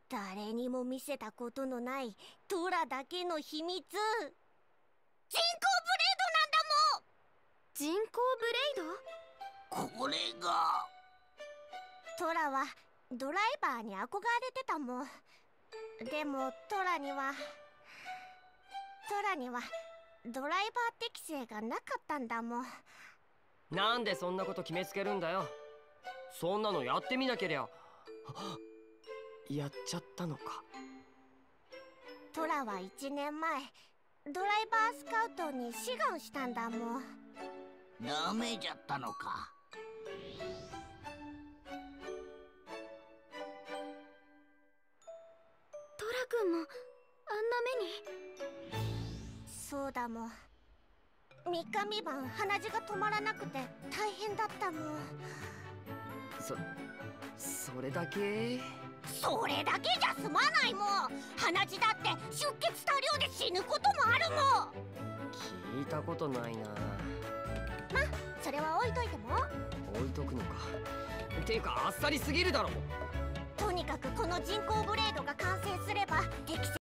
誰にも見せたことのないトラだけの秘密、人工ブレー人工ブレイド。 なんだもん。これがトラはドライバーに憧れてたもん。でもトラにはドライバー適性がなかったんだもん。 なんでそんなこと決めつけるんだよ。そんなのやってみなけりゃ。やっちゃったのか。 トラは1年前ドライバースカウトに志願したんだもん。 ダメじゃったのか。 トラ君もあんな目に。 そうだもん。3日3晩鼻血が止まらなくて大変だったもん。 それだけ。 それだけじゃ済まないもん。鼻血だって出血多量で死ぬこともあるもん。 聞いたことないな。 ま、それは置いといても。 置いとくのか。ていうかあっさりすぎるだろ。 とにかくこの人工ブレードが完成すれば適正